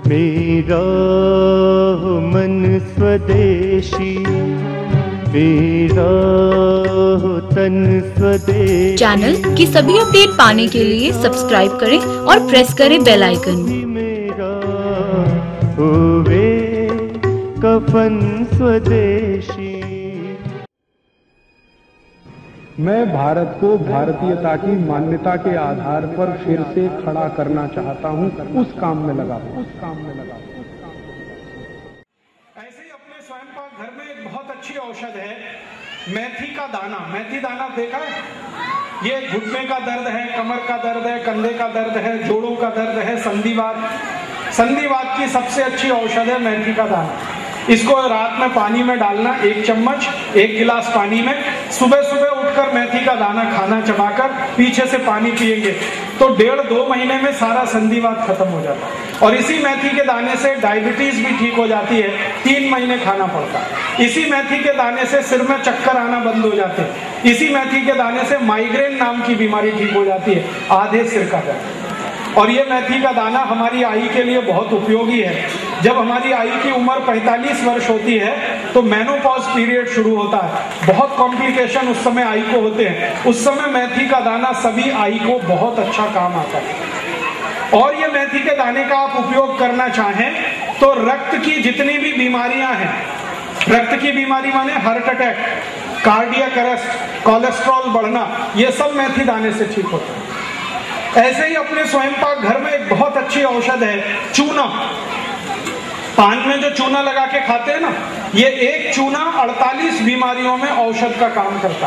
मेरा हो मन स्वदेशी, मेरा हो तन स्वदेशी। चैनल की सभी अपडेट पाने के लिए सब्सक्राइब करें और प्रेस करें बेल आइकन। मेरा होवे कफन स्वदेशी। मैं भारत को भारतीयता की मान्यता के आधार पर फिर से खड़ा करना चाहता हूं, उस काम में लगा हूं। ऐसे ही अपने स्वयं पाक घर में एक बहुत अच्छी औषध है मेथी का दाना। मेथी दाना देखा है? ये घुटने का दर्द है, कमर का दर्द है, कंधे का दर्द है, जोड़ों का दर्द है, संधिवात की सबसे अच्छी औषध है मेथी का दाना। इसको रात में पानी में डालना, 1 चम्मच 1 गिलास पानी में। सुबह सुबह उठकर मेथी का दाना खाना, चबाकर पीछे से पानी पिएंगे तो 1.5-2 महीने में सारा संधिवात खत्म हो जाता है। और इसी मेथी के दाने से डायबिटीज भी ठीक हो जाती है, 3 महीने खाना पड़ता है। इसी मेथी के दाने से सिर में चक्कर आना बंद हो जाते हैं। इसी मेथी के दाने से माइग्रेन नाम की बीमारी ठीक हो जाती है, आधे सिर का दर्द। और ये मेथी का दाना हमारी आई के लिए बहुत उपयोगी है। जब हमारी आई की उम्र 45 वर्ष होती है तो मेनोपॉज पीरियड शुरू होता है। बहुत कॉम्प्लिकेशन उस समय आई को होते हैं। उस समय मेथी का दाना सभी आई को बहुत अच्छा काम आता है। और ये मेथी के दाने का आप उपयोग करना चाहें तो रक्त की जितनी भी बीमारियां हैं, रक्त की बीमारी माने heart attack, cardiac arrest, cholesterol बढ़ना, ये सब मेथी दाने से ठीक होता है। ऐसे ही अपने स्वयं पाक घर में एक बहुत अच्छी औषध है चूना। पान में जो चूना लगा के खाते हैं ना, ये एक चूना 48 बीमारियों में औषध का काम करता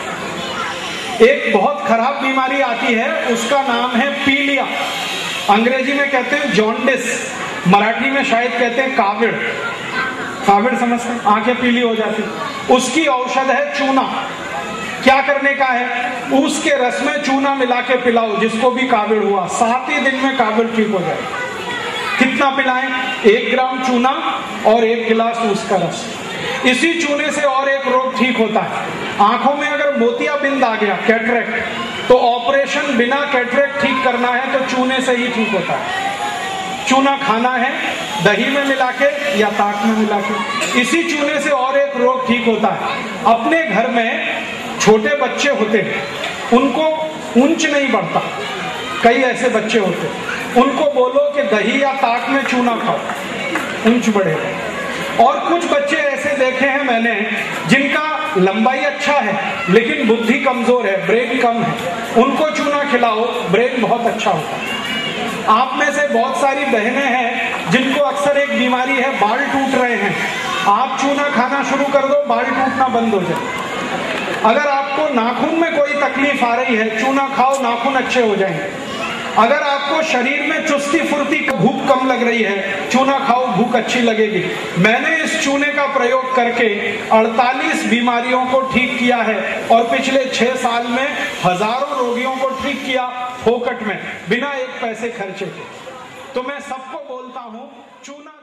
है। एक बहुत खराब बीमारी आती है, उसका नाम है पीलिया। अंग्रेजी में कहते हैं जॉन्डिस, मराठी में शायद कहते हैं काविड़। काविड़ समझते हैं, आंखें पीली हो जाती, उसकी औषध है चूना। क्या करने का है? उसके रस में चूना मिला के पिलाओ जिसको भी काविड़ हुआ, 7 ही दिन में काविड़ ठीक हो जाए। कितना पिलाएं? 1 ग्राम चूना और 1 गिलास उसका रस। इसी चूने से और एक रोग ठीक होता है। आंखों में अगर मोतियाबिंद आ गया, कैटरेक्ट, तो ऑपरेशन बिना कैटरेक्ट ठीक करना है तो चूने से ही ठीक होता है। चूना खाना है दही में मिला के या ताक में मिला के। इसी चूने से और एक रोग ठीक होता है। अपने घर में छोटे बच्चे होते हैं, उनको ऊंच नहीं बढ़ता, कई ऐसे बच्चे होते हैं, उनको बोलो कि दही या ताक में चूना खाओ, ऊंच बढ़ेगा। और कुछ बच्चे ऐसे देखे हैं मैंने जिनका लंबाई अच्छा है लेकिन बुद्धि कमजोर है, ब्रेन कम है, उनको चूना खिलाओ, ब्रेन बहुत अच्छा होता है। आप में से बहुत सारी बहनें हैं जिनको अक्सर एक बीमारी है, बाल टूट रहे हैं। आप चूना खाना शुरू कर दो, बाल टूटना बंद हो जाए। अगर आपको नाखून में कोई तकलीफ आ रही है, चूना खाओ, नाखून अच्छे हो जाएंगे। अगर आपको शरीर में चुस्ती फुर्ती, भूख कम लग रही है, चूना खाओ, भूख अच्छी लगेगी। मैंने इस चूने का प्रयोग करके 48 बीमारियों को ठीक किया है और पिछले 6 साल में हजारों रोगियों को ठीक किया, फोकट में, बिना एक पैसे खर्चे के। तो मैं सबको बोलता हूं, चूना